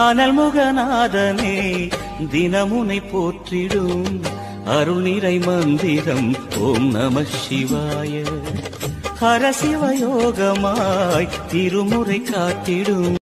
அனல்முகநாதனே தினமுனை போற்றிடும் அருள் நிறை மந்திரம் ஓம் நம சிவாய. ஹர சிவயோகமாய் திருமுறை காட்டிடும்